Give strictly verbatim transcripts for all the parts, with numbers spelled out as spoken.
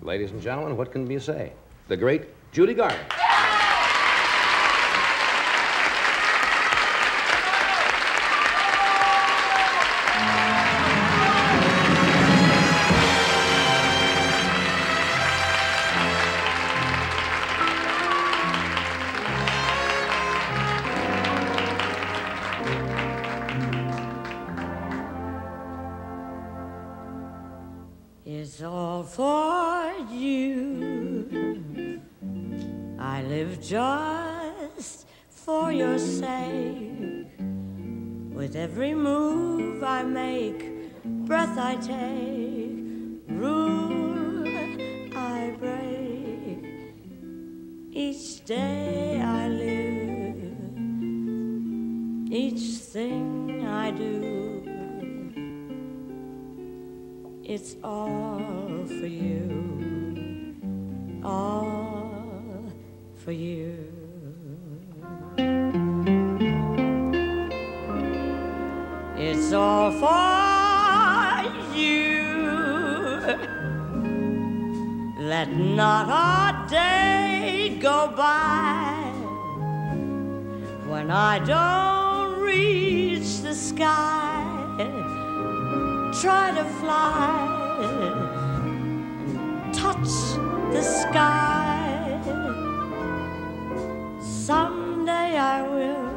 Ladies and gentlemen, what can you say? The great Judy Garland. It's all for you. I live just for your sake. With every move I make, breath I take, rule I break. Each day I live, each thing I do, it's all for you, all for you. It's all for you. Let not a day go by when I don't reach the sky. Try to fly and touch the sky. Someday I will.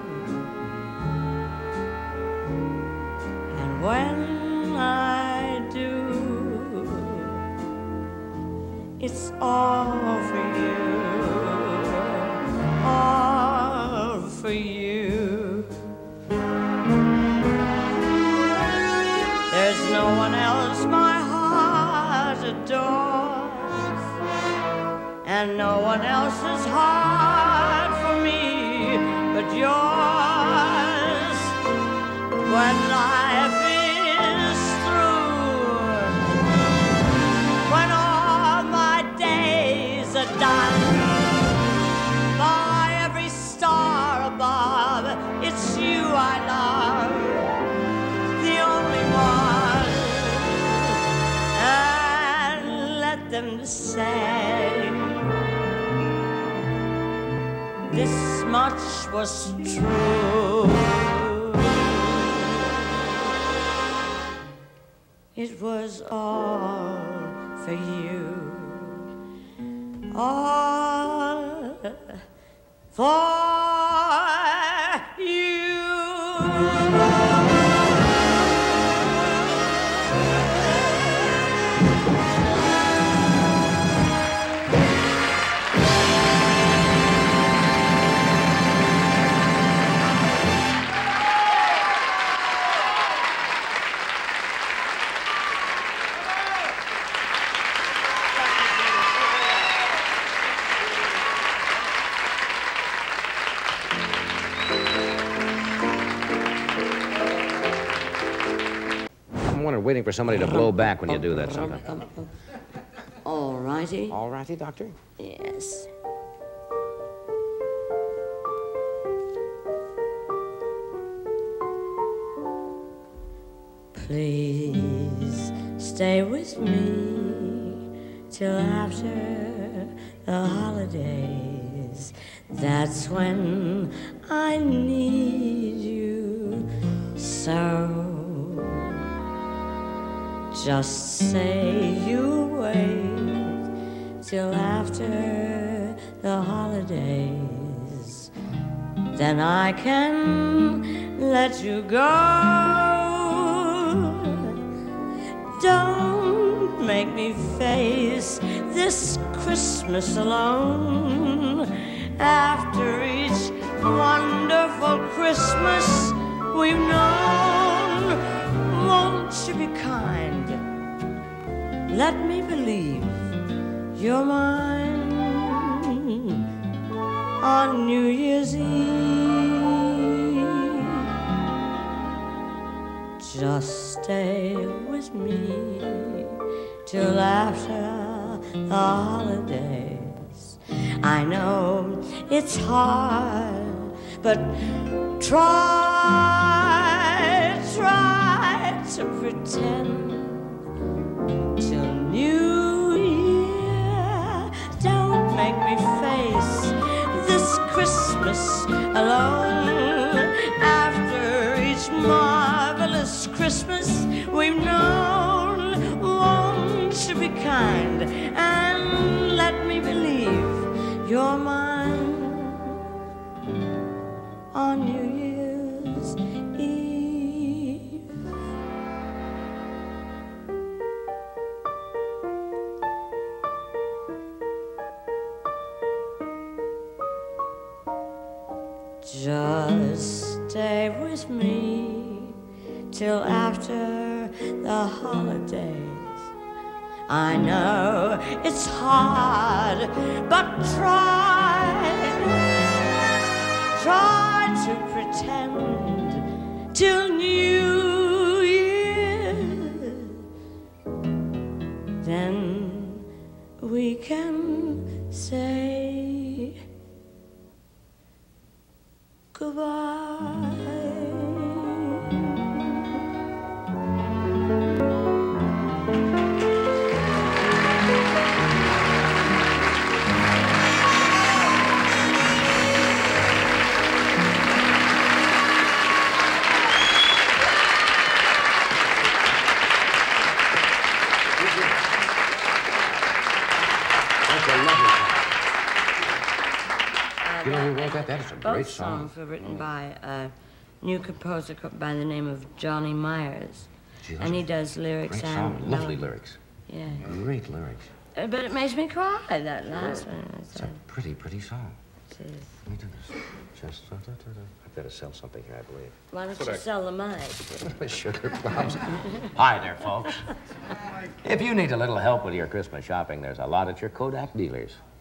And when I do, it's all for you, all for you. There's no one else my heart adores, and no one else's heart for me but yours. When life is through, when all my days are done, by every star above, it's you I love, the only one. And let them say this much was true. It was all for you, all for you. I'm wondering, waiting for somebody to blow back when you do that sometime. All righty. All righty, Doctor? Yes. Please stay with me till after the holidays. That's when I need you so. Just say you'll wait till after the holidays. Then I can let you go. Don't make me face this Christmas alone. After each wonderful Christmas we've known, won't you be kind? Let me believe you're mine on New Year's Eve. Just stay with me till after the holidays. I know it's hard, but try, try to pretend till New Christmas we've known. Won't you be kind and let me believe you're mine on New Year's Eve? Just stay with me till after the holidays. I know it's hard, but try, try to pretend till New Year. Then we can say goodbye. You know who wrote that? That is a great Both song. songs were written by a new composer by the name of Johnny Myers. Gee, And he does lyrics great and... song. Lovely melody. lyrics. Yeah. Great lyrics. Uh, but it makes me cry, that last one. It's a pretty, pretty song. It is. Let me do this. Just... Da, da, da, da. I've got to sell something here, I believe. Why don't you sell the mic? Sugar plums. Hi there, folks. If you need a little help with your Christmas shopping, there's a lot at your Kodak dealers.